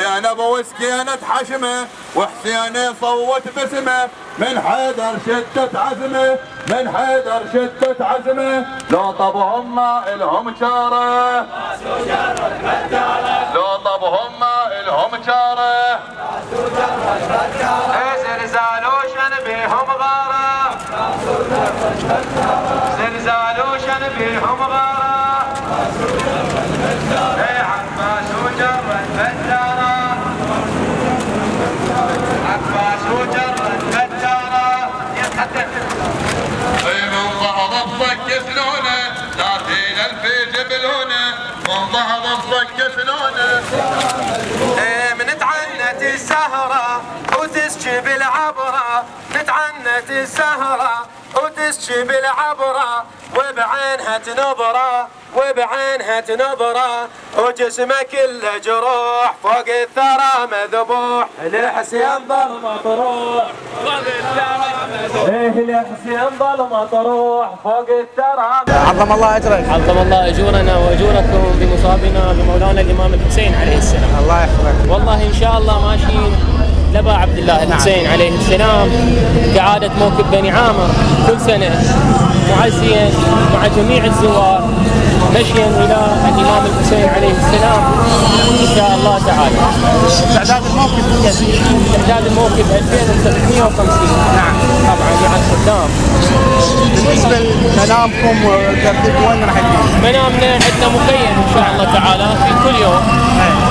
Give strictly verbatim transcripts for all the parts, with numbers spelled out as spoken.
زينب وسكينة حشمه وحسين صوت باسمه من حيدر شدت عزمه من حيدر شدت عزمه لو طبهم ما الهم شاره لو طبهم ما الهم شاره زلزالوشن بهم غاره زلزالوشن بهم غاره عباس وجرد فتاره عباس وجرد فتاره يتحدث من ضهض الصك سنونه ثلاثين ألف جبلونه من ضهض الصك سنونه من تعنت السهرة وتسكي بالعبرة نتعنت السهرة وتسكي بالعبرة وبعينها تنظرة وبعينها تنظرة وجسمه كله جروح فوق الثرى مذبوح الحسين ظل مطروح فوق الثرى مذبوح الحسين ظل مطروح فوق الثرى. عظم الله اجرك. عظم الله اجورنا واجوركم بمصابنا بمولانا الامام الحسين عليه السلام. الله يحفظك. والله ان شاء الله ماشيين لبا عبد الله الحسين نعم. عليه السلام كعادة موكب بني عامر كل سنة معزيا مع جميع الزوار مشيا إلى الإمام الحسين عليه السلام إن شاء الله تعالى. استعداد الموكب استعداد الموكب ألفين وسبعمئة وخمسين نعم طبعا مع الخدام. بالنسبة لمنامكم وترتيبكم وين راح يكون؟ منامنا عندنا مخيم إن شاء الله تعالى في كل يوم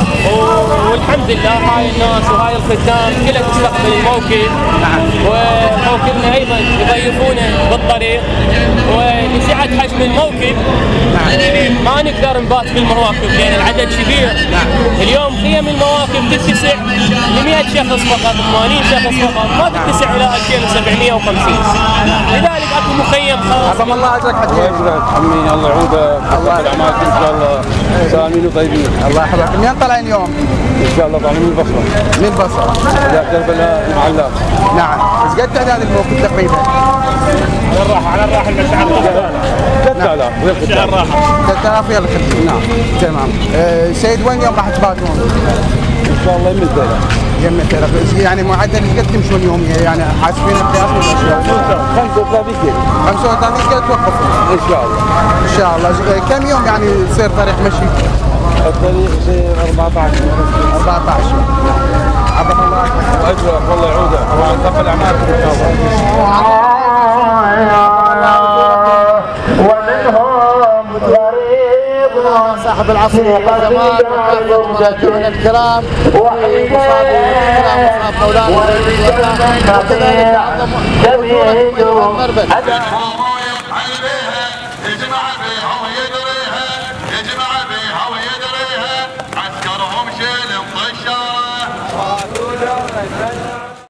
والحمد لله هاي الناس وهاي الخدام كلها تستقبل الموكب نعم وموكبنا ايضا يضيفونا بالطريق ولسعة حجم الموكب نعم. ما نقدر نبات في المواكب لان العدد كبير نعم. اليوم خيم المواكب تتسع ل مئة شخص فقط ثمانين شخص فقط ما تتسع الى ألفين وسبعمئة وخمسين لذلك اكو مخيم خاص. عظم الله اجرك حجي. الله يجزاك عمي الله يعوده الله اعمالكم ان شاء الله سالمين وطيبين. الله يحفظك. منين طالعين اليوم؟ ان شاء الله طالعين من البصره. من البصره. الى كربلاء المعلات. نعم. ايش قد تعداد الموكب تقريبا؟ على الراحه على الراحه المشعل ثلاثة آلاف ويا الراحه ثلاثة آلاف ويا الخدمه. نعم تمام. أه سيد وين يوم راح تباتون؟ ان شاء الله يمة ليله. يمة ليله يعني معدل قد تمشون يوميا يعني حاسبين القياس ولا خمسة وثلاثين كيلو. خمسة وثلاثين كيلو توقفون؟ ان شاء الله. ان شاء الله. كم يوم يعني يصير طريق مشي؟ الطريق يصير أربعة عشر أربعة عشر. عظم الله اجرك والله يعوده ويتقبل اعمالكم ان شاء الله. ومنهم غريب صاحب العصر والجمال والمشاهدين الكرام وحبيب مصابي الكرام مصاب مولانا وكذلك عظم حضورك في المربد.